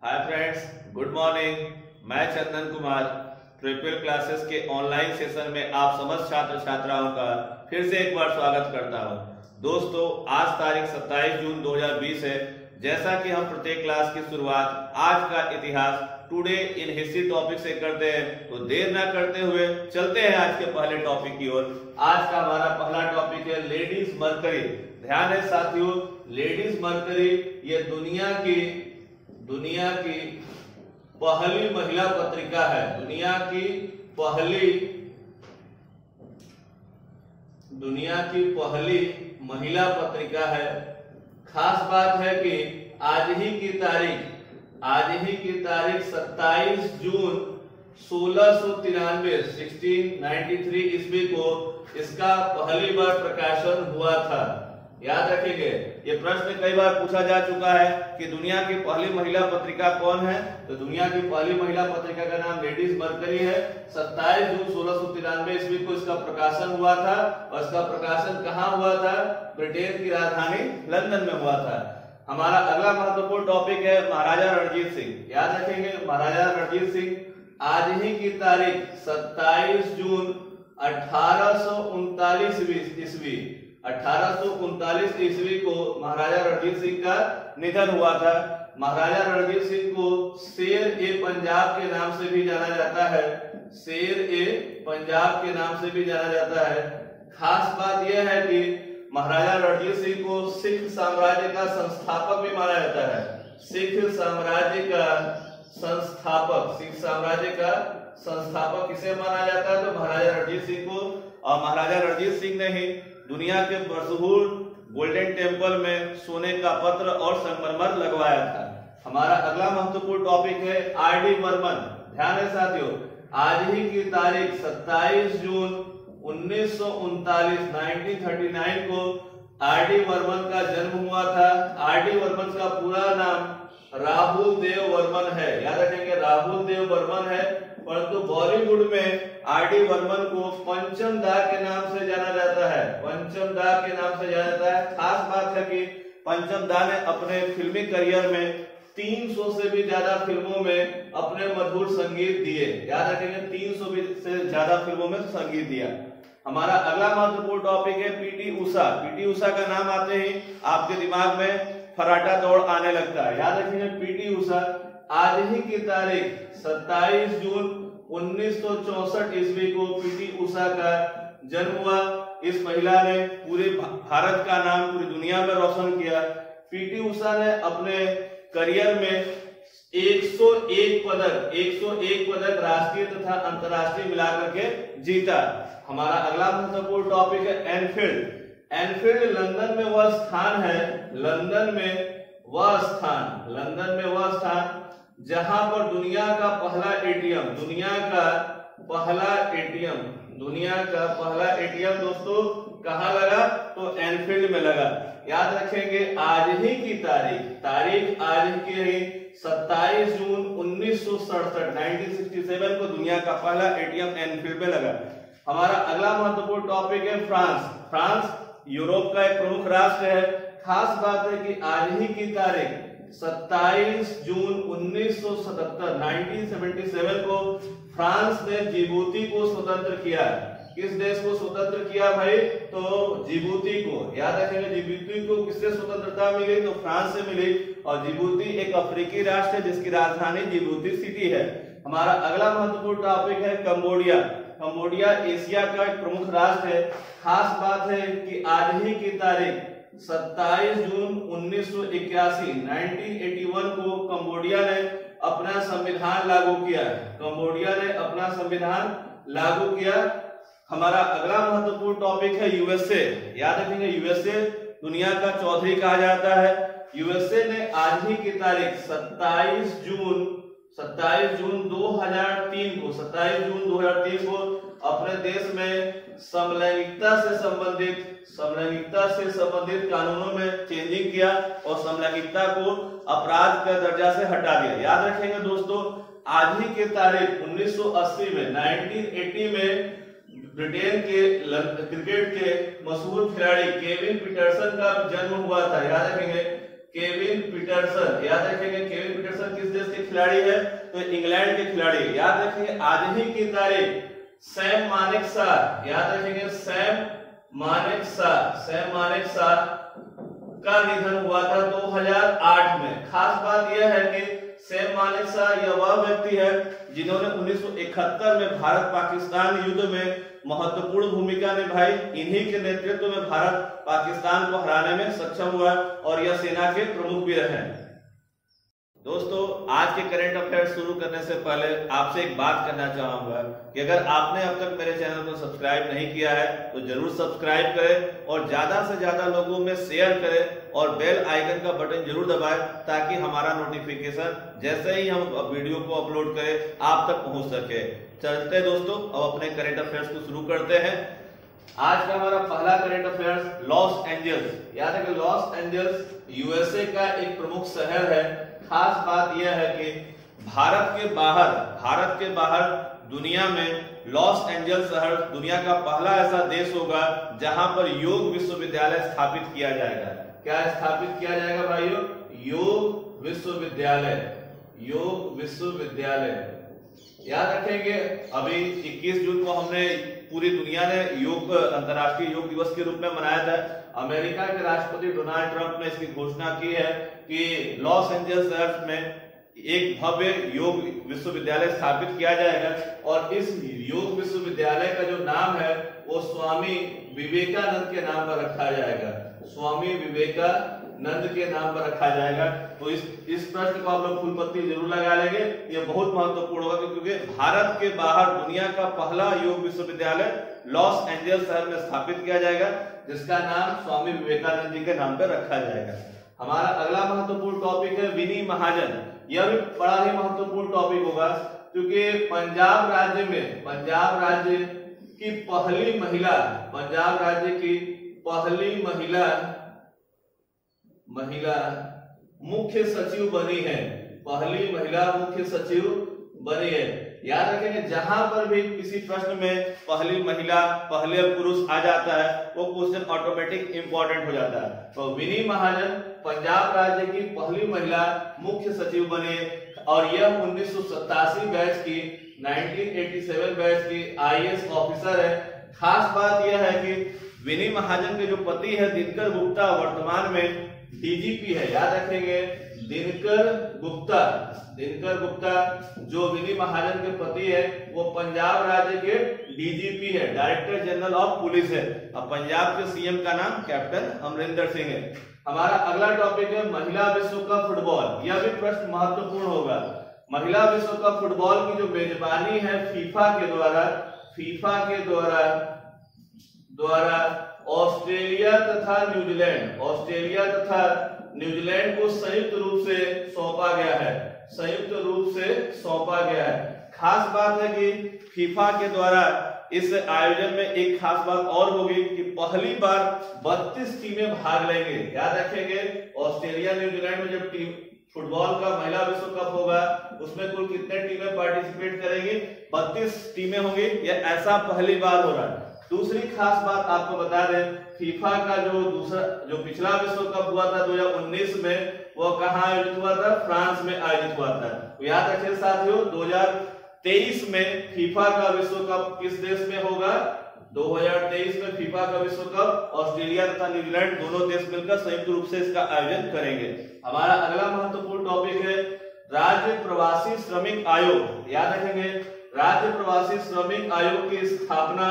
Hi friends, good morning. मैं Chandan Kumar triple classes के online session में आप समस्त छात्र छात्राओं का फिर से एक बार स्वागत करता हूं। दोस्तों, आज तारीख 27 जून 2020 है। जैसा कि हम प्रत्येक क्लास की शुरुआत आज का इतिहास टुडे इन हिस्ट्री टॉपिक से करते हैं, तो देर ना करते हुए चलते हैं आज के पहले टॉपिक की ओर। आज का हमारा पहला टॉपिक है लेडीज मरकरी। ध्यान है साथियों, लेडीज मरकरी ये दुनिया की पहली महिला पत्रिका है। दुनिया की पहली महिला पत्रिका है। खास बात है कि आज ही की तारीख 27 जून 1693 ईस्वी को इसका पहली बार प्रकाशन हुआ था। याद रखेंगे, ये प्रश्न कई बार पूछा जा चुका है कि दुनिया की पहली महिला पत्रिका कौन है। तो दुनिया की पहली महिला पत्रिका का नाम लेडीज मरकरी है। 27 जून 1693 ईस्वी को इसका प्रकाशन हुआ था और इसका प्रकाशन कहाँ हुआ था? ब्रिटेन की राजधानी लंदन में हुआ था। हमारा अगला महत्वपूर्ण टॉपिक है महाराजा रणजीत सिंह। याद रखेंगे, महाराजा रणजीत सिंह आज ही की तारीख 27 जून 1839 ईस्वी को महाराजा रणजीत सिंह का निधन हुआ था। महाराजा रणजीत सिंह को शेर ए पंजाब के नाम से भी जाना जाता है। शेर ए पंजाब के नाम से भी जाना जाता है। खास बात यह है कि महाराजा रणजीत सिंह को सिख साम्राज्य का संस्थापक भी माना जाता है। सिख साम्राज्य का संस्थापक किसे माना जाता है? तो महाराजा रणजीत सिंह को। और महाराजा रणजीत सिंह ने ही दुनिया के मशहूर गोल्डन टेम्पल में सोने का पत्र और संगमरमर लगवाया था। हमारा अगला महत्वपूर्ण टॉपिक है आर.डी. बर्मन। ध्यान है साथियों, आज ही की तारीख 27 जून 1939 को आर.डी. बर्मन का जन्म हुआ था। आर.डी. बर्मन का पूरा नाम राहुल देव बर्मन है। याद रखेंगे, राहुल देव बर्मन है। परंतु बॉलीवुड में आर.डी. बर्मन को पंचम दा के नाम से जाना जाता है। खास बात है कि पंचम दा ने अपने फिल्मी करियर में 300 से भी ज्यादा फिल्मों में अपने मधुर संगीत दिए। याद रखेंगे, 300 से ज्यादा फिल्मों में संगीत दिया। हमारा अगला महत्वपूर्ण टॉपिक है पीटी उषा। पीटी उषा का नाम आते ही आपके दिमाग में फर्राटा दौड़ आने लगता है। याद रखेंगे, पीटी उषा आज ही की तारीख 27 जून 1964 ईस्वी को पीटी उषा का जन्म हुआ। इस महिला ने पूरे भारत का नाम पूरी दुनिया में रोशन किया। पीटी उषा ने अपने करियर में 101 पदक राष्ट्रीय तथा अंतर्राष्ट्रीय मिलाकर के जीता। हमारा अगला महत्वपूर्ण टॉपिक है एनफील्ड। एनफील्ड लंदन में वह स्थान है, लंदन में वह स्थान जहां पर दुनिया का पहला एटीएम दोस्तों कहां लगा? तो एनफील्ड में लगा। याद रखेंगे, आज ही की तारीख आज की 27 जून 1967 को दुनिया का पहला एटीएम एनफील्ड में लगा। हमारा अगला महत्वपूर्ण टॉपिक है फ्रांस यूरोप का एक प्रमुख राष्ट्र है। खास बात है कि आज ही की तारीख 27 जून 1977 को फ्रांस ने जिबूती को स्वतंत्र किया। किस देश को स्वतंत्र किया भाई? तो जिबूती को। याद रखेंगे, जिबूती को किससे स्वतंत्रता मिली? तो फ्रांस से मिली। और जिबूती एक अफ्रीकी राष्ट्र है जिसकी राजधानी जिबूती सिटी है। हमारा अगला महत्वपूर्ण टॉपिक है कंबोडिया। कंबोडिया एशिया का एक प्रमुख राष्ट्र है। खास बात है कि आज ही की तारीख 27 जून 1981 को कंबोडिया ने अपना संविधान लागू किया। हमारा अगला महत्वपूर्ण टॉपिक है यूएसए। याद रखेंगे, यूएसए दुनिया का चौधरी कहा जाता है। यूएसए ने आज ही की तारीख 27 जून 2003 को अपने देश में समलैंगिकता से संबंधित कानूनों में चेंजिंग किया और समलैंगिकता को अपराध का दर्जा से हटा दिया। याद रखेंगे दोस्तों, आज ही की तारीख 1980 में ब्रिटेन के क्रिकेट के मशहूर खिलाड़ी केविन पीटरसन का जन्म हुआ था। याद रखेंगे केविन पीटरसन, याद रखेंगे केविन पीटरसन किस देश के के खिलाड़ी है तो इंग्लैंड के खिलाड़ी, याद रखेंगे आज ही की तारीख सैम मानेकशॉ, याद रखेंगे सैम मानेकशॉ का निधन हुआ था 2008 में। खास बात यह है कि सैम मानेकशॉ यह वह व्यक्ति है जिन्होंने 1971 में भारत पाकिस्तान युद्ध में महत्वपूर्ण भूमिका निभाई। इन्हीं के नेतृत्व में भारत पाकिस्तान को हराने में सक्षम हुआ और यह सेना के प्रमुख भी रहे। दोस्तों, आज के करंट अफेयर्स शुरू करने से पहले आपसे एक बात करना चाहूंगा कि अगर आपने अब तक मेरे चैनल को सब्सक्राइब नहीं किया है तो जरूर सब्सक्राइब करें और ज्यादा से ज्यादा लोगों में शेयर करें और बेल आइकन का बटन जरूर दबाएं ताकि हमारा नोटिफिकेशन जैसे ही हम वीडियो को अपलोड करें आप तक पहुंच सके। चलते दोस्तों, अब अपने करंट अफेयर्स को शुरू करते हैं। आज का हमारा पहला करंट अफेयर्स लॉस एंजल्स, याद है कि लॉस एंजल्स यूएसए का एक प्रमुख शहर है। खास बात यह है कि भारत के बाहर दुनिया में लॉस एंजल्स शहर दुनिया का पहला ऐसा देश होगा जहां पर योग विश्वविद्यालय स्थापित किया जाएगा। क्या स्थापित किया जाएगा भाइयों? योग विश्वविद्यालय। याद रखेंगे अभी 21 जून को हमने पूरी दुनिया ने अंतर्राष्ट्रीय योग दिवस के रूप में मनाया था। अमेरिका के राष्ट्रपति डोनाल्ड ट्रंप ने इसकी घोषणा की है कि लॉस एंजल्स शहर में एक भव्य योग विश्वविद्यालय स्थापित किया जाएगा और इस योग विश्वविद्यालय का जो नाम है वो स्वामी विवेकानंद के नाम पर रखा जाएगा। स्वामी विवेकानंद के नाम पर रखा जाएगा। तो इस प्रश्न को आप लोग फुल पत्ती जरूर लगा लेंगे, ये बहुत महत्वपूर्ण होगा क्योंकि भारत के बाहर दुनिया का पहला योग विश्वविद्यालय लॉस एंजल्स शहर में स्थापित किया जाएगा जिसका नाम स्वामी विवेकानंद जी के नाम पर रखा जाएगा। हमारा अगला महत्वपूर्ण टॉपिक है विनी महाजन। यह भी बड़ा ही महत्वपूर्ण टॉपिक होगा क्योंकि पंजाब राज्य की पहली महिला मुख्य सचिव बनी है। पहली महिला मुख्य सचिव बनी है। याद रखेंगे जहां पर भी किसी प्रश्न में पहली महिला पहले पुरुष आ जाता है वो क्वेश्चन ऑटोमेटिक इंपॉर्टेंट हो जाता है। तो विनी महाजन पंजाब राज्य की पहली महिला मुख्य सचिव बने और यह 1987 बैच की 1987 बैच की आईएएस ऑफिसर है। खास बात यह है कि विनी महाजन के जो पति है दिनकर गुप्ता वर्तमान में डीजीपी है। याद रखेंगे दिनकर गुप्ता जो विनी महाजन के पति है वो पंजाब राज्य के डीजीपी है, डायरेक्टर जनरल ऑफ पुलिस है। अब पंजाब के सीएम का नाम कैप्टन अमरिंदर सिंह है। हमारा अगला टॉपिक है महिला विश्व कप फुटबॉल। यह भी प्रश्न महत्वपूर्ण होगा। महिला विश्व कप फुटबॉल की जो मेजबानी है फीफा के द्वारा ऑस्ट्रेलिया तथा न्यूजीलैंड को संयुक्त रूप से सौंपा गया है। खास बात है कि फीफा के द्वारा इस आयोजन में एक खास बात और होगी कि पहली बार 32 टीमें भाग लेंगे। याद रखेंगे ऑस्ट्रेलिया न्यूजीलैंड में जब फुटबॉल का महिला विश्व कप होगा उसमें कुल कितने टीमें पार्टिसिपेट करेंगी? 32 टीमें होंगी। यह ऐसा पहली बार हो रहा है। दूसरी खास बात आपको बता दें फीफा का जो पिछला विश्व कप हुआ था 2019 में वो कहाँ आयोजित हुआ था? फ्रांस में आयोजित हुआ था। तो याद रखिए साथियों 2023 में फीफा का विश्व कप किस देश में होगा? 2023 में फीफा का विश्व कप ऑस्ट्रेलिया तथा न्यूजीलैंड दोनों देश मिलकर संयुक्त रूप से इसका आयोजन करेंगे। हमारा अगला महत्वपूर्ण टॉपिक है राज्य प्रवासी श्रमिक आयोग। याद रखेंगे राज्य प्रवासी श्रमिक आयोग की स्थापना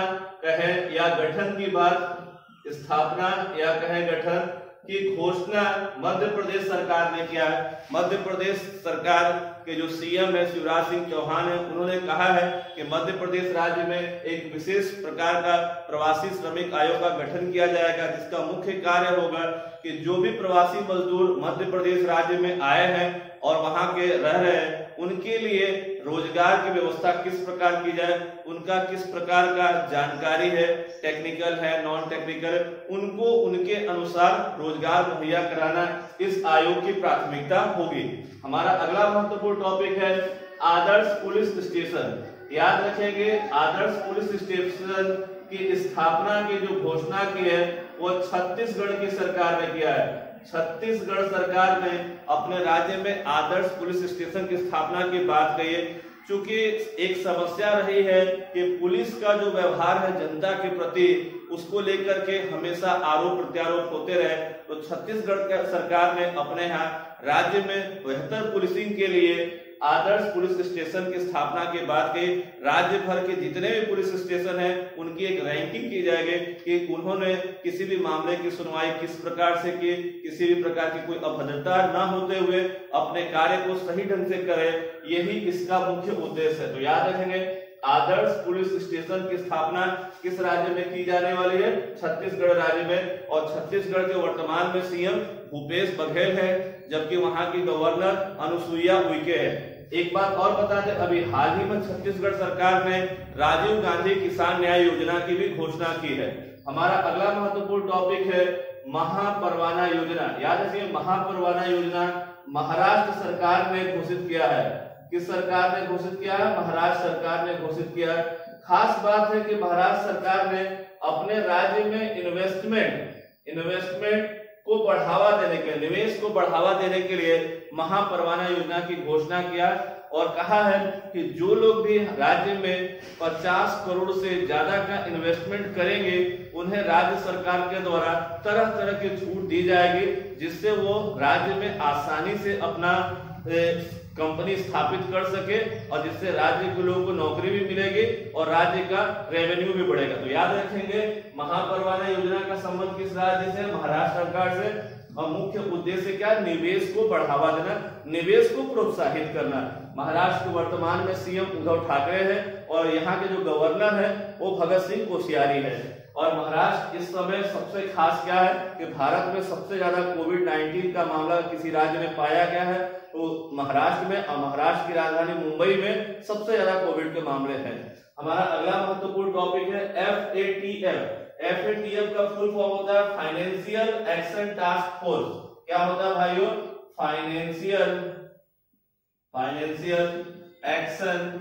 गठन की घोषणा मध्य प्रदेश सरकार ने किया है। मध्य प्रदेश सरकार के जो सीएम है शिवराज सिंह चौहान है उन्होंने कहा है कि मध्य प्रदेश राज्य में एक विशेष प्रकार का प्रवासी श्रमिक आयोग का गठन किया जाएगा जिसका मुख्य कार्य होगा कि जो भी प्रवासी मजदूर मध्य प्रदेश राज्य में आए हैं और वहां के रह रहे हैं उनके लिए रोजगार की व्यवस्था किस प्रकार की जाए, उनका किस प्रकार का जानकारी है, टेक्निकल है नॉन टेक्निकल, उनको उनके अनुसार रोजगार मुहैया कराना इस आयोग की प्राथमिकता होगी। हमारा अगला महत्वपूर्ण टॉपिक है आदर्श पुलिस स्टेशन। याद रखेंगे आदर्श पुलिस स्टेशन की स्थापना की जो घोषणा की है वो छत्तीसगढ़ की सरकार ने किया है। छत्तीसगढ़ सरकार ने अपने राज्य में आदर्श पुलिस स्टेशन की स्थापना की बात कही है। चूंकि एक समस्या रही है कि पुलिस का जो व्यवहार है जनता के प्रति, उसको लेकर के हमेशा आरोप प्रत्यारोप होते रहे, तो छत्तीसगढ़ सरकार ने अपने यहाँ राज्य में बेहतर पुलिसिंग के लिए आदर्श पुलिस स्टेशन की स्थापना के बाद के राज्य भर के जितने भी पुलिस स्टेशन हैं उनकी एक रैंकिंग की जाएगी कि उन्होंने किसी भी मामले की सुनवाई किस प्रकार से की, किसी भी प्रकार की कोई अभद्रता न होते हुए अपने कार्य को सही ढंग से करे, यही इसका मुख्य उद्देश्य है। तो याद रखेंगे, आदर्श पुलिस स्टेशन की स्थापना किस राज्य में की जाने वाली है? छत्तीसगढ़ राज्य में। और छत्तीसगढ़ के वर्तमान में सीएम भूपेश बघेल है, जबकि वहां की गवर्नर अनुसुईया उइके है। एक बात और बता दें, अभी हाल ही में छत्तीसगढ़ सरकार ने राजीव गांधी किसान न्याय योजना की भी घोषणा की है। हमारा अगला महत्वपूर्ण टॉपिक है महापरवाना योजना। याद रखिए, महापरवाना योजना महाराष्ट्र सरकार ने घोषित किया है। किस सरकार ने घोषित किया है? महाराष्ट्र सरकार ने घोषित किया है। खास बात है कि महाराष्ट्र सरकार ने अपने राज्य में इन्वेस्टमेंट को बढ़ावा देने के, निवेश को बढ़ावा देने के लिए महापरवाना योजना की घोषणा किया और कहा है कि जो लोग भी राज्य में 50 करोड़ से ज्यादा का इन्वेस्टमेंट करेंगे उन्हें राज्य सरकार के द्वारा तरह तरह की छूट दी जाएगी, जिससे वो राज्य में आसानी से अपना कंपनी स्थापित कर सके और जिससे राज्य के लोगों को नौकरी भी मिलेगी और राज्य का रेवेन्यू भी बढ़ेगा। तो याद रखेंगे, महापरवाना योजना का संबंध किस राज्य से? महाराष्ट्र सरकार से। और मुख्य उद्देश्य क्या? निवेश को बढ़ावा देना, निवेश को प्रोत्साहित करना। महाराष्ट्र के वर्तमान में सीएम उद्धव ठाकरे है और यहाँ के जो गवर्नर है वो भगत सिंह कोश्यारी है। और महाराष्ट्र इस समय सबसे खास क्या है कि भारत में सबसे ज्यादा कोविड-19 का मामला किसी राज्य में पाया गया है तो महाराष्ट्र में, और महाराष्ट्र की राजधानी मुंबई में सबसे ज्यादा कोविड के मामले हैं। हमारा अगला महत्वपूर्ण टॉपिक है FATF। FATF का फुल फॉर्म होता है फाइनेंशियल एक्शन टास्क फोर्स। क्या होता है भाइयों? Financial action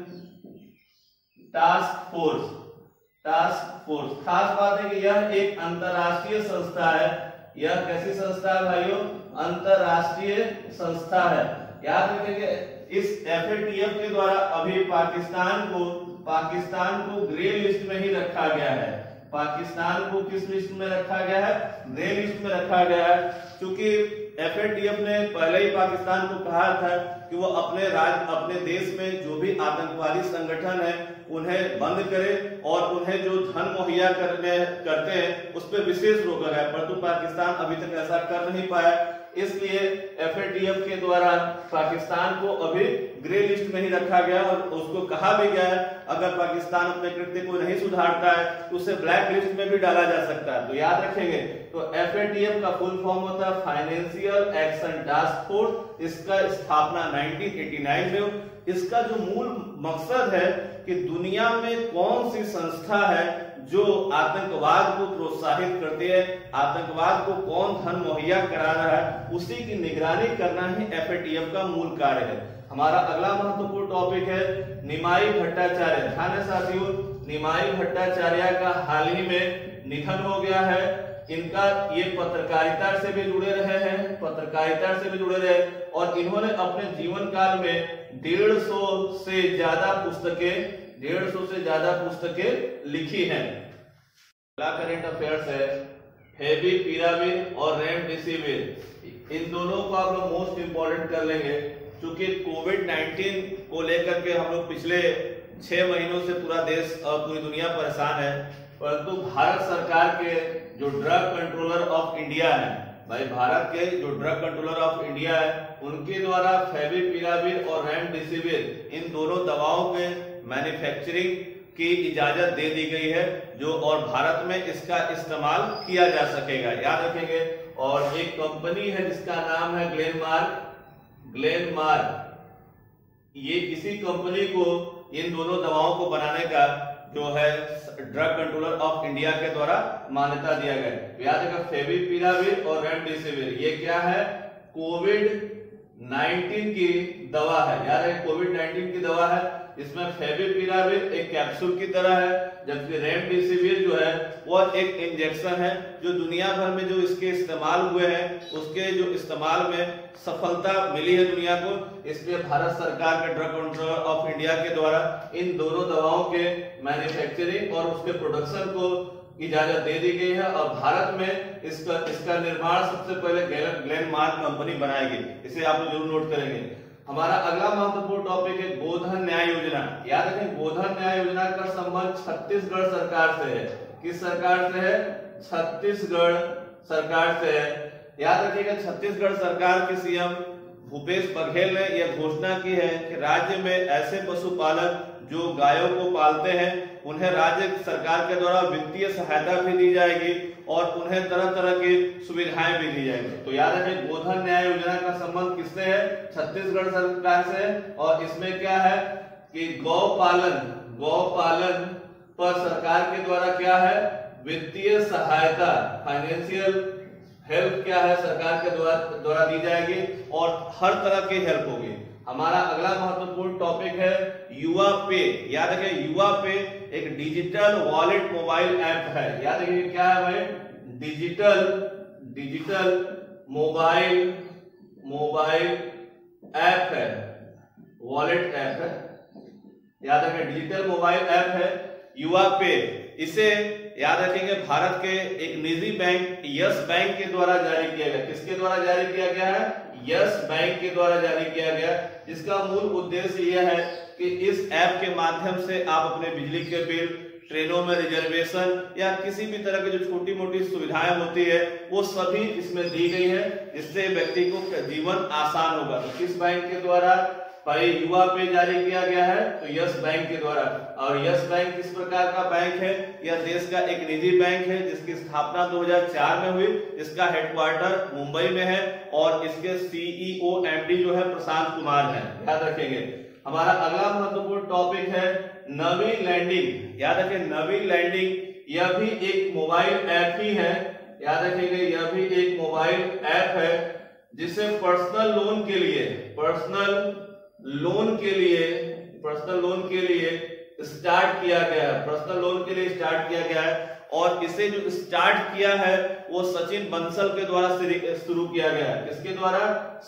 task force. खास बात है कि यह एक अंतरराष्ट्रीय संस्था है। यह कैसी संस्था है भाइयों? अंतरराष्ट्रीय संस्था है। याद रखेंगे, इस FATF के द्वारा अभी पाकिस्तान को ग्रे लिस्ट में ही रखा गया है। पाकिस्तान को किस लिस्ट में रखा गया है? ग्रे लिस्ट में रखा गया है। क्योंकि FATF ने पहले ही पाकिस्तान को कहा था कि वो अपने देश में जो भी आतंकवादी संगठन है उन्हें बंद करे और उन्हें जो धन मुहैया करते हैं उस पर विशेष रोक लगाए, परंतु पाकिस्तान अभी तक ऐसा कर नहीं पाया। इसलिए FATF के द्वारा पाकिस्तान को अभी ग्रे लिस्ट में ही रखा गया और उसको कहा भी गया है अगर पाकिस्तान अपने कृत्य को नहीं सुधारता है तो उसे ब्लैक लिस्ट में भी डाला जा सकता है। तो याद रखेंगे, तो FATF का फुल फॉर्म होता है फाइनेंशियल एक्शन टास्क फोर्स। इसका स्थापना 1989 में। इसका जो मूल मकसद है कि दुनिया में कौन सी संस्था है जो आतंकवाद को प्रोत्साहित करती है, आतंकवाद को कौन धन मुहैया करा रहा है, उसी की निगरानी करना ही FATF का मूल कार्य है। हमारा अगला महत्वपूर्ण टॉपिक है निमाई भट्टाचार्य। ध्यान है साथियों, निमाई भट्टाचार्य का हाल ही में निधन हो गया है। इनका ये पत्रकारिता से भी जुड़े रहे और इन्होंने अपने जीवन काल में 150 से ज्यादा पुस्तकें लिखी हैं। अगला करंट अफेयर्स है फेविपिराविर और रेमडेसिविर। इन दोनों को आप लोग मोस्ट इंपॉर्टेंट कर लेंगे क्योंकि कोविड-19 को लेकर के हम लोग पिछले 6 महीनों से पूरा देश और पूरी दुनिया परेशान है, परंतु भारत सरकार के जो ड्रग कंट्रोलर ऑफ इंडिया है, भाई भारत के जो ड्रग कंट्रोलर ऑफ इंडिया है उनके द्वारा फेविपिराविर और रेमडेसिविर इन दोनों दवाओं के मैन्युफैक्चरिंग की इजाजत दे दी गई है जो और भारत में इसका इस्तेमाल किया जा सकेगा। याद रखेंगे, और एक कंपनी है जिसका नाम है ग्लेनमार्क। ये इसी कंपनी को इन दोनों दवाओं को बनाने का जो है ड्रग कंट्रोलर ऑफ इंडिया के द्वारा मान्यता दिया गया है। याद रखिएगा, फेविपिराविर और रेमडेसिविर ये क्या है? 19 की दवा है, याद है कोविड 19 की दवा है। इसमें फेविपिराविर एक कैप्सूल की तरह है, जबकि रेमडेसिविर जो है वो एक इंजेक्शन है। जो दुनिया भर में जो इसके इस्तेमाल हुए हैं उसके जो इस्तेमाल में सफलता मिली है दुनिया को, इसलिए भारत सरकार के ड्रग कंट्रोल ऑफ इंडिया के द्वारा इन दोनों दवाओं के मैन्युफैक्चरिंग और उसके प्रोडक्शन को इजाजत दे दी गई है। और भारत में इसका निर्माण सबसे पहले ग्लेनमार्क कंपनी बनाएगी, इसे आप लोग जरूर नोट करेंगे। हमारा अगला महत्वपूर्ण टॉपिक है गोधन न्याय योजना। याद रखें गोधन न्याय योजना का संबंध छत्तीसगढ़ सरकार से है। किस सरकार से है? छत्तीसगढ़ सरकार से है। याद रखिएगा छत्तीसगढ़ सरकार के सीएम भूपेश बघेल ने यह घोषणा की है कि राज्य में ऐसे पशुपालक जो गायों को पालते हैं उन्हें राज्य सरकार के द्वारा वित्तीय सहायता भी दी जाएगी और उन्हें तरह तरह की सुविधाएं भी दी जाएंगी। तो याद रखें गोधन न्याय योजना का संबंध किससे है? छत्तीसगढ़ सरकार से। और इसमें क्या है कि गौपालन पर सरकार के द्वारा क्या है? वित्तीय सहायता, फाइनेंशियल हेल्प क्या है सरकार के द्वारा दी जाएगी और हर तरह की हेल्प होगी। हमारा अगला महत्वपूर्ण टॉपिक है युवा पे। याद रखिए युवा पे एक डिजिटल वॉलेट मोबाइल ऐप है। याद रखिए क्या है भाई? डिजिटल मोबाइल ऐप है, वॉलेट ऐप है। याद रखें डिजिटल मोबाइल ऐप है युवा पे। इसे याद रखेंगे भारत के एक निजी बैंक यस बैंक के द्वारा जारी किया गया। किसके द्वारा जारी किया गया है? यस बैंक के द्वारा जारी किया गया। जिसका मूल उद्देश्य यह है कि इस ऐप के माध्यम से आप अपने बिजली के बिल, ट्रेनों में रिजर्वेशन या किसी भी तरह की जो छोटी मोटी सुविधाएं होती है वो सभी इसमें दी गई है, जिससे व्यक्ति को जीवन आसान होगा। तो किस बैंक के द्वारा भाई युवा पे जारी किया गया है? तो यस बैंक के द्वारा। और यस बैंक किस प्रकार का बैंक है? यह देश का एक निजी बैंक है जिसकी स्थापना 2004 में हुई। इसका हेडक्वार्टर मुंबई में है और इसके सीईओ एमडी जो है प्रशांत कुमार है। याद रखेंगे। हमारा अगला महत्वपूर्ण टॉपिक है नवी लैंडिंग। याद रखें नवी लैंडिंग, यह भी एक मोबाइल ऐप ही है। याद रखेंगे यह भी एक मोबाइल ऐप है जिसे पर्सनल लोन के लिए स्टार्ट किया गया है। और इसे जो स्टार्ट किया है वो सचिन बंसल के द्वारा शुरू किया गया है। किसके द्वारा?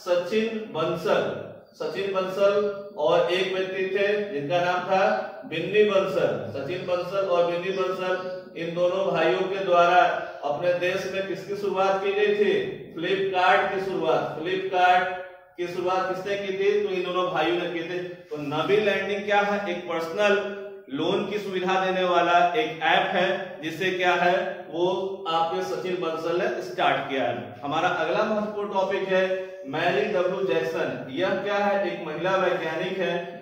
सचिन बंसल और एक व्यक्ति थे जिनका नाम था बिन्नी बंसल। सचिन बंसल और बिन्नी बंसल, इन दोनों भाइयों के द्वारा अपने देश में किसकी शुरुआत की गई थी? फ्लिपकार्ट की शुरुआत किसने की थी? तो इन दोनों भाइयों ने की थी। तो नवी लैंडिंग क्या है? एक पर्सनल लोन की सुविधा देने वाला एक ऐप है जिसे क्या है वो आपके सचिन बंसल ने स्टार्ट किया है। हमारा अगला महत्वपूर्ण टॉपिक है मैरी डब्ल्यू जैक्सन। यह क्या है? एक महिला वैज्ञानिक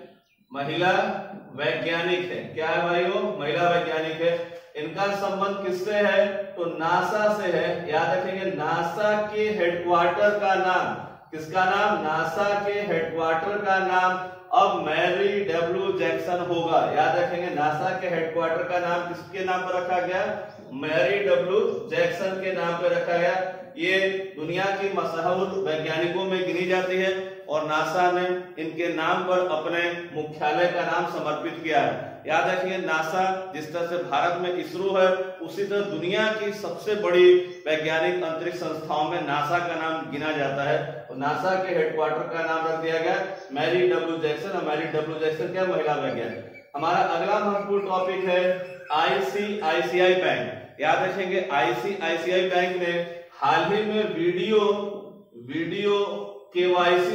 है। क्या है भाई? वो महिला वैज्ञानिक है। इनका संबंध किससे है? तो नासा से है। याद रखेंगे नासा के हेडक्वार्टर का नाम, किसका नाम? नासा के हेडक्वार्टर का नाम अब मैरी डब्ल्यू जैक्सन होगा। याद रखेंगे नासा के हेडक्वार्टर का नाम किसके नाम पर रखा गया? मैरी डब्ल्यू जैक्सन के नाम पर रखा गया। ये दुनिया की मशहूर वैज्ञानिकों में गिनी जाती है और नासा ने इनके नाम पर अपने मुख्यालय का नाम समर्पित किया है। याद रखिए नासा जिस तरह से भारत में इसरो है, उसी तरह दुनिया की सबसे बड़ी वैज्ञानिक अंतरिक्ष संस्थाओं में नासा का नाम गिना जाता है। तो नासा के हेडक्वार्टर का नाम रख दिया गया मैरी डब्ल्यू जैक्सन। और मैरी डब्ल्यू जैक्सन क्या? महिला वैज्ञानिक। हमारा अगला महत्वपूर्ण टॉपिक है आईसीआईसीआई बैंक। याद रखेंगे आईसीआईसीआई बैंक ने हाल ही में वीडियो केवाईसी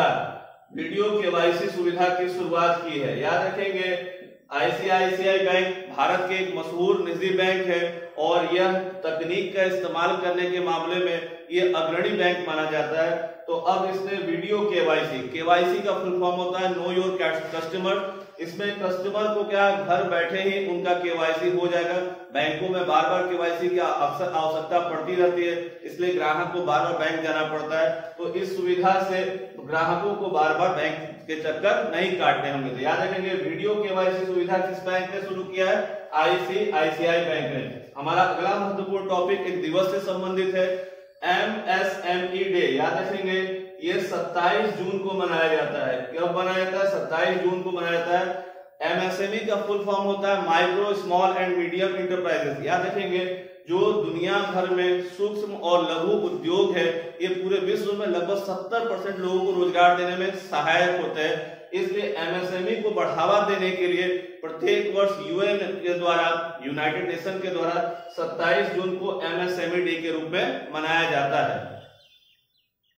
सुविधा की शुरुआत की है। याद रखेंगे आईसीआईसीआई बैंक भारत के एक मशहूर निजी बैंक है और यह तकनीक का इस्तेमाल करने के मामले में यह अग्रणी बैंक माना जाता है। तो अब इसने वीडियो केवाईसी का फुल फॉर्म होता है नो योर कस्टमर। इसमें कस्टमर को क्या घर बैठे ही उनका केवाईसी हो जाएगा। बैंकों में बार बार केवाईसी की आवश्यकता पड़ती रहती है, इसलिए ग्राहक को बार बार बैंक जाना पड़ता है। तो इस सुविधा से ग्राहकों को बार बार बैंक के चक्कर नहीं काटने होंगे। तो याद रखेंगे वीडियो केवाईसी सुविधा किस बैंक ने शुरू किया है? आईसीआईसीआई बैंक ने। हमारा अगला महत्वपूर्ण टॉपिक एक दिवस से संबंधित है एमएसएमई डे। याद रखेंगे ये 27 जून को मनाया जाता है। कब मनाया जाता है? 27 जून को मनाया जाता है। एमएसएमई का फुल फॉर्म होता है micro small and medium enterprises. याद रखेंगे, जो दुनिया भर में सूक्ष्म और लघु उद्योग है, ये पूरे विश्व में लगभग 70% लोगों को रोजगार देने में सहायक होते हैं। इसलिए एमएसएमई को बढ़ावा देने के लिए प्रत्येक वर्ष यूएन के द्वारा, यूनाइटेड नेशन के द्वारा 27 जून को एमएसएमई डे के रूप में मनाया जाता है।